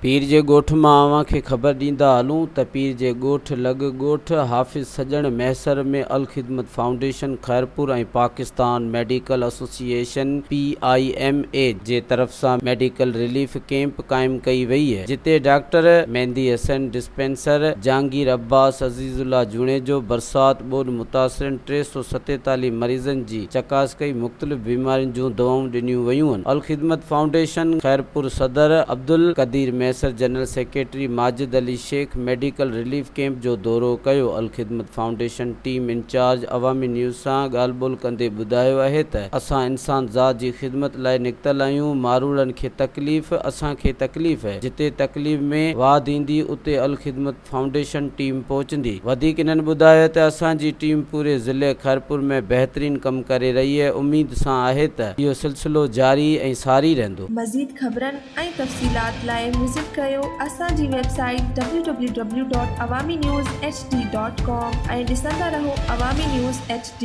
पीर जे ॻोठ मां अवां खे ख़बर ॾींदा हलूं त पीर जे ॻोठ लॻ ॻोठ हाफ़िज़ सॼण मैसर में अल ख़िदमत फाउंडेशन खैरपुर ऐं पाकिस्तान मेडिकल एसोसिएशन PIMA जे तरफ़ सां मेडिकल रिलीफ कैंप क़ाइमु कई वई है, जिते डॉक्टर मेहंदी हसन डिस्पेंसर, जहांगीर अब्बास, अज़ीज़ुल्लाह जुणेजो बरसात ॿोॾ मुतासिरनि 347 मरीज़नि जी चकास कई मुख़्तलिफ़ बीमारियुनि जूं दवाऊं ॾिनियूं वयूं आहिनि। अल ख़िदमत फाउंडेशन खैरपुर सदर Abdul Qadir Maisar, general secretary Majid Ali Shaikh medical relief camp जो दौरो कयो। Al Khidmat foundation team in charge Awami news सां ॻाल्हि ॿोल्हि कंदे ॿुधायो आहे त असां इंसान ज़ात जी ख़िदमत लाइ निकितल आहियूं। मारूड़नि खे तकलीफ़, असांखे तकलीफ़ है। जिते तकलीफ़ में वाद ईंदी उते अल ख़िदमत फाउंडेशन टीम पहुचंदी। वधीक इन्हनि ॿुधायो त असांजी टीम पूरे ज़िले खैरपुर में बहितरीन कमु करे रही है। उम्मीद सां आहे त इहो सिलसिलो जारी ऐं सारी रहंदो। मज़ीद ख़बरनि ऐं तफ़सीलात लाइ विज़िट कयो असांजी वेबसाइट www.awamiNewsHD.com ऐं ॾिसंदा रहो अवामी न्यूज़ HD।